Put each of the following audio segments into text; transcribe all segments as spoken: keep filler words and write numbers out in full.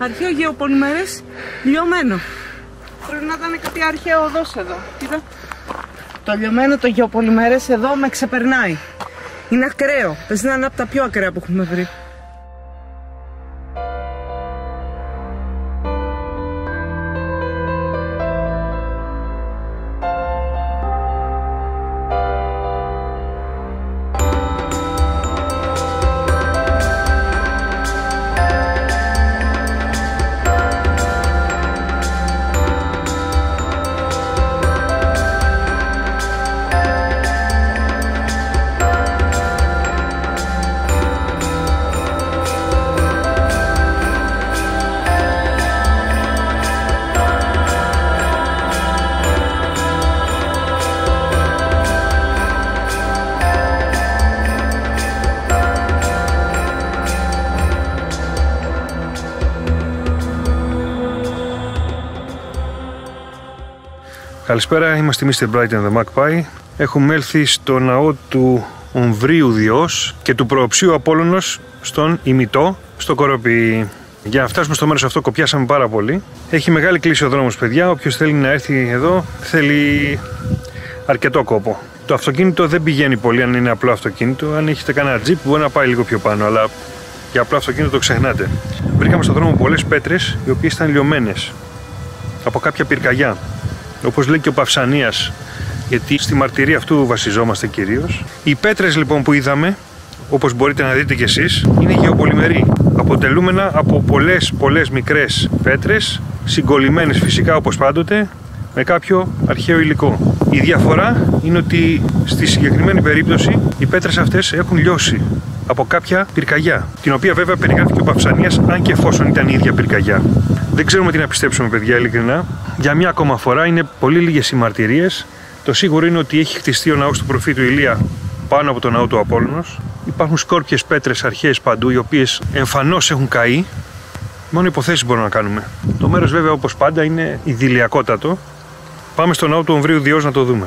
Αρχαίο γεωπολιμερές λιωμένο. Πρέπει να ήταν κάτι αρχαίο οδός εδώ. Κοίτα. Το λιωμένο το γεωπολιμερές εδώ με ξεπερνάει. Είναι ακραίο. Πες να είναι από τα πιο ακραία που έχουμε βρει. Καλησπέρα, είμαστε μίστερ Bright and the Magpie. Έχουμε έλθει στο ναό του Ομβρίου Διός και του Προοψίου Απόλλωνος στον Ημιτό, στο Κοροπή. Για να φτάσουμε στο μέρος αυτό κοπιάσαμε πάρα πολύ. Έχει μεγάλη κλίση ο δρόμος, παιδιά. Όποιος θέλει να έρθει εδώ θέλει αρκετό κόπο. Το αυτοκίνητο δεν πηγαίνει πολύ αν είναι απλό αυτοκίνητο. Αν έχετε κανένα τζιπ μπορεί να πάει λίγο πιο πάνω, αλλά για απλό αυτοκίνητο το ξεχνάτε. Βρήκαμε στον δρόμο πολλές πέτρες οι οποίες ήταν λιωμένες από κάποια πυρκαγιά. Όπως λέει και ο Παυσανίας, γιατί στη μαρτυρία αυτού βασιζόμαστε κυρίως. Οι πέτρες λοιπόν που είδαμε, όπως μπορείτε να δείτε κι εσείς, είναι γεωπολιμεροί. Αποτελούμενα από πολλές πολλές μικρές πέτρες, συγκολλημένες φυσικά όπως πάντοτε, με κάποιο αρχαίο υλικό. Η διαφορά είναι ότι στη συγκεκριμένη περίπτωση οι πέτρες αυτές έχουν λιώσει από κάποια πυρκαγιά, την οποία βέβαια περιγράφει και ο Παυσανίας, αν και εφόσον ήταν η ίδια πυρκαγιά. Δεν ξέρουμε τι να πιστέψουμε, παιδιά, ειλικρινά. Για μια ακόμα φορά είναι πολύ λίγες οι μαρτυρίες. Το σίγουρο είναι ότι έχει χτιστεί ο ναός του προφήτου Ηλία πάνω από τον ναό του Απόλλωνος. Υπάρχουν σκόρπιες πέτρες αρχαίες παντού, οι οποίες εμφανώς έχουν καεί. Μόνο υποθέσεις μπορούμε να κάνουμε. Το μέρος βέβαια, όπως πάντα, είναι ιδηλιακότατο. Πάμε στο ναό του Ομβρίου Διός να το δούμε.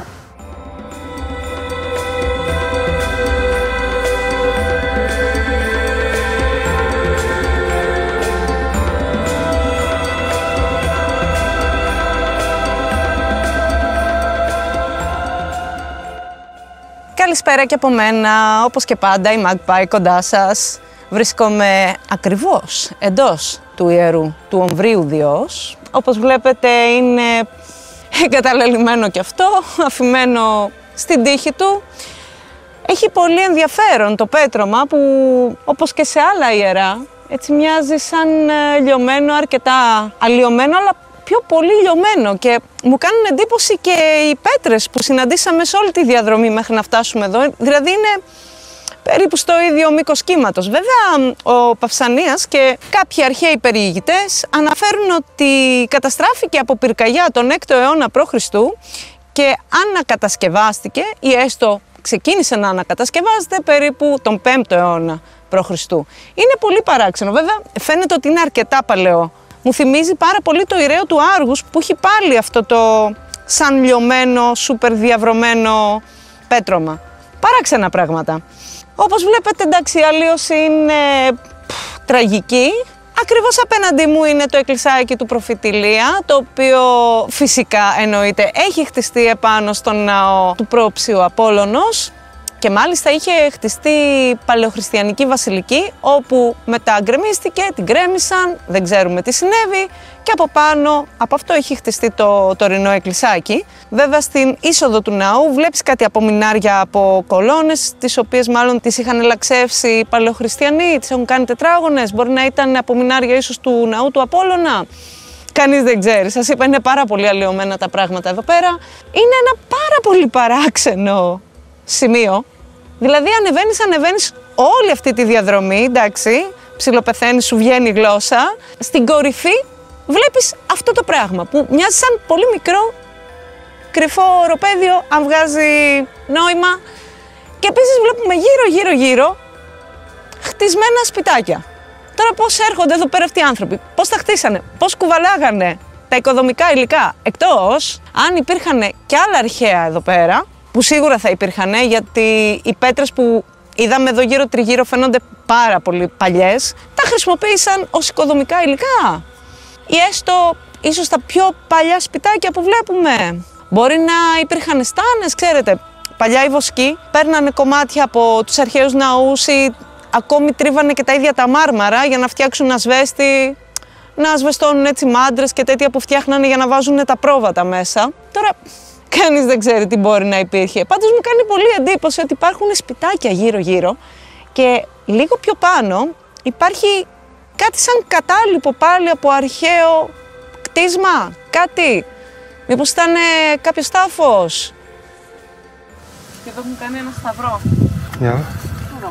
Καλησπέρα και από μένα, όπως και πάντα η Magpie κοντά σας. Βρίσκομαι ακριβώς εντός του ιερού του Ομβρίου Διός. Όπως βλέπετε είναι εγκαταλελειμμένο και αυτό, αφημένο στην τύχη του. Έχει πολύ ενδιαφέρον το πέτρωμα που, όπως και σε άλλα ιερά, έτσι μοιάζει σαν λιωμένο, αρκετά αλλοιωμένο, αλλά πιο πολύ λιωμένο, και μου κάνουν εντύπωση και οι πέτρες που συναντήσαμε σε όλη τη διαδρομή μέχρι να φτάσουμε εδώ, δηλαδή είναι περίπου στο ίδιο μήκος κύματος. Βέβαια, ο Παυσανίας και κάποιοι αρχαίοι περιηγητές αναφέρουν ότι καταστράφηκε από πυρκαγιά τον έκτο αιώνα π.Χ. και ανακατασκευάστηκε ή έστω ξεκίνησε να ανακατασκευάζεται περίπου τον πέμπτο αιώνα π.Χ. Είναι πολύ παράξενο, βέβαια φαίνεται ότι είναι αρκετά παλαιό. Μου θυμίζει πάρα πολύ το ιεραίο του Άργους που έχει πάλι αυτό το σαν λιωμένο, σούπερ διαβρωμένο πέτρωμα. Παράξενα πράγματα. Όπως βλέπετε, εντάξει, η αλλίωση είναι πφ, τραγική. Ακριβώς απέναντί μου είναι το εκκλησάκι του προφήτη Ηλία, το οποίο φυσικά εννοείται έχει χτιστεί επάνω στον ναό του Προοψίου Απόλλωνος. Και μάλιστα είχε χτιστεί παλαιοχριστιανική βασιλική, όπου μετά γκρεμίστηκε, την γκρέμισαν, δεν ξέρουμε τι συνέβη, και από πάνω από αυτό έχει χτιστεί το τωρινό εκκλησάκι. Βέβαια στην είσοδο του ναού βλέπεις κάτι απομεινάρια από κολόνες, τις οποίες μάλλον τις είχαν ελαξεύσει οι παλαιοχριστιανοί, τις έχουν κάνει τετράγωνες, μπορεί να ήταν απομεινάρια ίσως του ναού του Απόλλωνα. Κανείς δεν ξέρει. Σας είπα, είναι πάρα πολύ αλλοιωμένα τα πράγματα εδώ πέρα. Είναι ένα πάρα πολύ παράξενο σημείο. Δηλαδή ανεβαίνεις, ανεβαίνεις όλη αυτή τη διαδρομή, εντάξει, ψιλοπεθαίνεις, σου βγαίνει η γλώσσα. Στην κορυφή βλέπεις αυτό το πράγμα που μοιάζει σαν πολύ μικρό κρυφό οροπέδιο, αν βγάζει νόημα. Και επίσης βλέπουμε γύρω γύρω γύρω χτισμένα σπιτάκια. Τώρα πώς έρχονται εδώ πέρα αυτοί οι άνθρωποι, πώς τα χτίσανε, πώς κουβαλάγανε τα οικοδομικά υλικά, εκτός αν υπήρχαν και άλλα αρχαία εδώ πέρα, που σίγουρα θα υπήρχαν, γιατί οι πέτρες που είδαμε εδώ γύρω τριγύρω φαίνονται πάρα πολύ παλιές, τα χρησιμοποίησαν ως οικοδομικά υλικά. Ή έστω ίσως τα πιο παλιά σπιτάκια που βλέπουμε. Μπορεί να υπήρχαν στάνες, ξέρετε, παλιά οι βοσκοί παίρνανε κομμάτια από τους αρχαίους ναούς ή ακόμη τρίβανε και τα ίδια τα μάρμαρα για να φτιάξουν ασβέστη, να ασβεστώνουν έτσι μάντρες και τέτοια που φτιάχνανε για να βάζουν τα πρόβατα μέσα. Τώρα κανείς δεν ξέρει τι μπορεί να υπήρχε. Πάντως μου κάνει πολύ εντύπωση ότι υπάρχουν σπιτάκια γύρω-γύρω και λίγο πιο πάνω υπάρχει κάτι σαν κατάλοιπο πάλι από αρχαίο κτίσμα, κάτι. Μήπως ήταν κάποιος τάφος. Και εδώ μου κάνει ένα σταυρό. Για εδώ.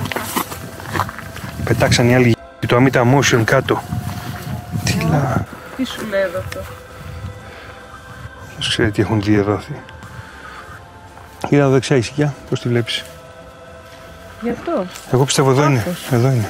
Πετάξαν οι άλλοι το Amita Motion κάτω. Τι λά. Τι σου λέει εδώ αυτό. Ποιος ξέρει τι έχουν δει εδώ αυτοί. Κοίτα εδώ δεξιά ησυχία, πώς τη βλέπεις. Γι' αυτό. Εγώ πιστεύω εδώ είναι. Εδώ είναι.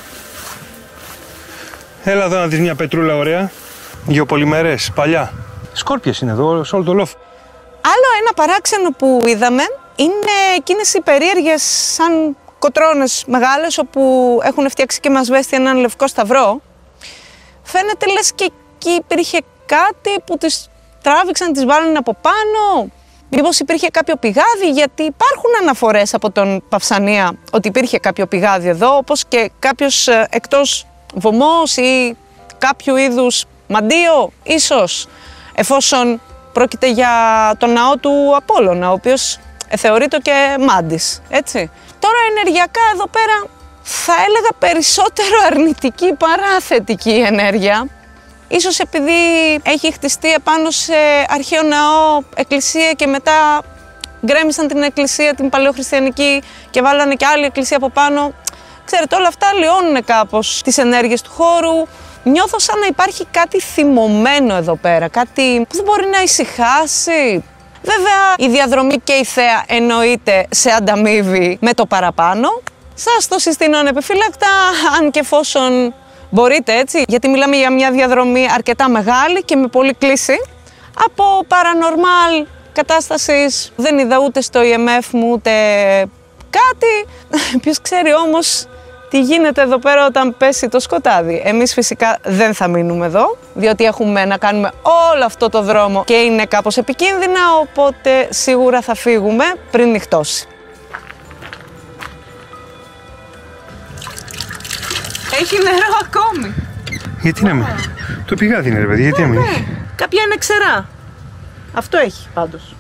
Έλα εδώ να δεις μια πετρούλα ωραία. Γεωπολιμερές, παλιά. Σκόρπιες είναι εδώ, σε όλο το λόφο. Άλλο ένα παράξενο που είδαμε είναι εκείνες οι περίεργες σαν κοτρώνες μεγάλες όπου έχουν φτιάξει και με ασβέστη έναν λευκό σταυρό. Φαίνεται λες και εκεί υπήρχε κάτι που τις τράβηξαν, τις βάλουν από πάνω. Μήπως υπήρχε κάποιο πηγάδι, γιατί υπάρχουν αναφορές από τον Παυσανία ότι υπήρχε κάποιο πηγάδι εδώ, όπως και κάποιος εκτός βωμός ή κάποιο είδους μαντίο, ίσως, εφόσον πρόκειται για τον ναό του Απόλλωνα, ο οποίος θεωρείται και μάντης, έτσι. Τώρα ενεργειακά εδώ πέρα θα έλεγα περισσότερο αρνητική παρά θετική ενέργεια. Ίσως επειδή έχει χτιστεί επάνω σε αρχαίο ναό, εκκλησία και μετά γκρέμισαν την εκκλησία, την παλαιοχριστιανική και βάλανε και άλλη εκκλησία από πάνω. Ξέρετε, όλα αυτά λιώνουν κάπως τις ενέργειες του χώρου. Νιώθω σαν να υπάρχει κάτι θυμωμένο εδώ πέρα, κάτι που δεν μπορεί να ησυχάσει. Βέβαια, η διαδρομή και η θέα εννοείται σε ανταμείβει με το παραπάνω. Σας το συστήνω ανεπιφύλακτα, αν και εφόσον μπορείτε, έτσι, γιατί μιλάμε για μια διαδρομή αρκετά μεγάλη και με πολλή κλίση. Από paranormal κατάστασης δεν είδα ούτε στο ι εμ εφ μου ούτε κάτι. Ποιος ξέρει όμως τι γίνεται εδώ πέρα όταν πέσει το σκοτάδι. Εμείς φυσικά δεν θα μείνουμε εδώ, διότι έχουμε να κάνουμε όλο αυτό το δρόμο και είναι κάπως επικίνδυνα, οπότε σίγουρα θα φύγουμε πριν νυχτώσει. Έχει νερό ακόμη. Γιατί να μην. Το πηγάδι είναι, ρε παιδί, γιατί να μην. Κάποια είναι ξερά. Αυτό έχει πάντως.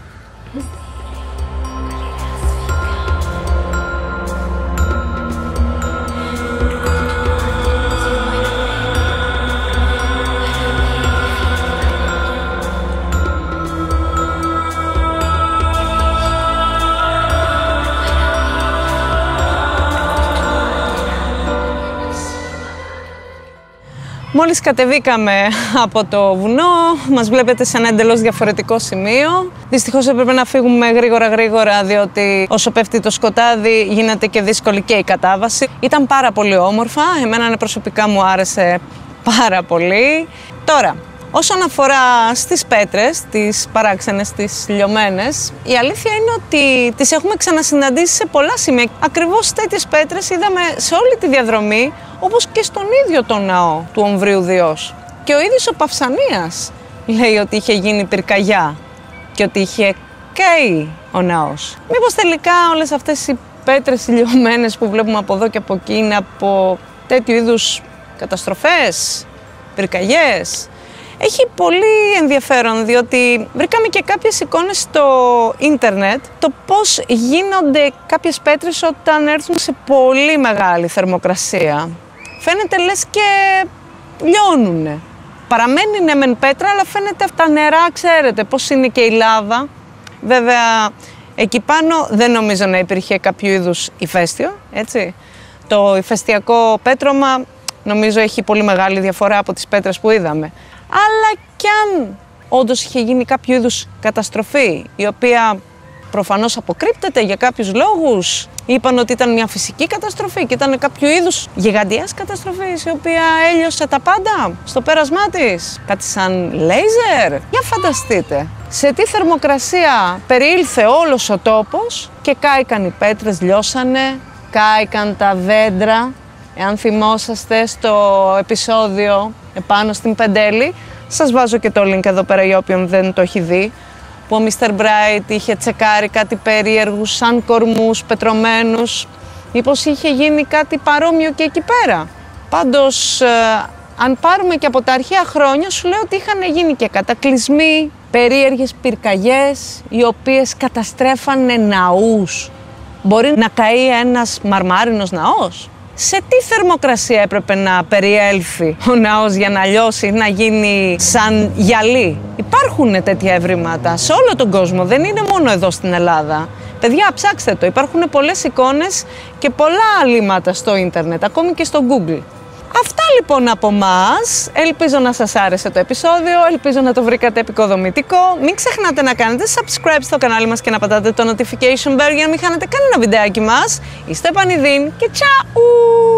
Μόλις κατεβήκαμε από το βουνό, μας βλέπετε σε ένα εντελώς διαφορετικό σημείο. Δυστυχώς έπρεπε να φύγουμε γρήγορα γρήγορα, διότι όσο πέφτει το σκοτάδι γίνεται και δύσκολη και η κατάβαση. Ήταν πάρα πολύ όμορφα, εμένα προσωπικά μου άρεσε πάρα πολύ. Τώρα, όσον αφορά στις πέτρες, τις παράξενες, τις λιωμένες, η αλήθεια είναι ότι τις έχουμε ξανασυναντήσει σε πολλά σημεία. Ακριβώς τέτοιες πέτρες είδαμε σε όλη τη διαδρομή, όπως και στον ίδιο τον ναό του Ομβρίου Διός. Και ο ίδιος ο Παυσανίας λέει ότι είχε γίνει πυρκαγιά και ότι είχε καεί ο ναός. Μήπως τελικά όλες αυτές οι πέτρες λιωμένες που βλέπουμε από εδώ και από εκεί είναι από τέτοιου είδους καταστροφές, πυρκαγιές? Έχει πολύ ενδιαφέρον, διότι βρήκαμε και κάποιες εικόνες στο ίντερνετ το πώς γίνονται κάποιες πέτρες όταν έρθουν σε πολύ μεγάλη θερμοκρασία. Φαίνεται λες και λιώνουνε. Παραμένει ναι μεν πέτρα, αλλά φαίνεται αυτά νερά, ξέρετε πώς είναι και η λάβα. Βέβαια, εκεί πάνω δεν νομίζω να υπήρχε κάποιο είδους ηφαίστειο, έτσι. Το ηφαιστειακό πέτρωμα νομίζω έχει πολύ μεγάλη διαφορά από τις πέτρες που είδαμε. Αλλά κι αν όντως είχε γίνει κάποιο είδους καταστροφή, η οποία προφανώς αποκρύπτεται για κάποιους λόγους. Είπαν ότι ήταν μια φυσική καταστροφή και ήταν κάποιο είδους γιγαντιάς καταστροφής η οποία έλειωσε τα πάντα στο πέρασμά της. Κάτι σαν λέιζερ. Για φανταστείτε. Σε τι θερμοκρασία περιήλθε όλος ο τόπος και κάηκαν οι πέτρες, λιώσανε, κάηκαν τα δέντρα. Εάν θυμόσαστε στο επεισόδιο επάνω στην Πεντέλη, σας βάζω και το link εδώ πέρα για όποιον δεν το έχει δει, που ο μίστερ Bright είχε τσεκάρει κάτι περίεργους σαν κορμούς πετρωμένους, μήπως είχε γίνει κάτι παρόμοιο και εκεί πέρα. Πάντως, ε, αν πάρουμε και από τα αρχαία χρόνια, σου λέω ότι είχαν γίνει και κατακλυσμοί, περίεργες πυρκαγιές, οι οποίες καταστρέφανε ναούς. Μπορεί να καεί ένας μαρμάρινος ναός. Σε τι θερμοκρασία έπρεπε να περιέλθει ο ναός για να λιώσει, να γίνει σαν γυαλί? Υπάρχουν τέτοια ευρήματα σε όλο τον κόσμο, δεν είναι μόνο εδώ στην Ελλάδα. Παιδιά, ψάξτε το, υπάρχουν πολλές εικόνες και πολλά αλήματα στο ίντερνετ, ακόμη και στο Google. Αυτά λοιπόν από μας. Ελπίζω να σας άρεσε το επεισόδιο, ελπίζω να το βρήκατε επικοδομητικό. Μην ξεχνάτε να κάνετε subscribe στο κανάλι μας και να πατάτε το notification bell για να μην χάνετε κανένα βιντεάκι μας. Είστε Πανιδίν και τσάου!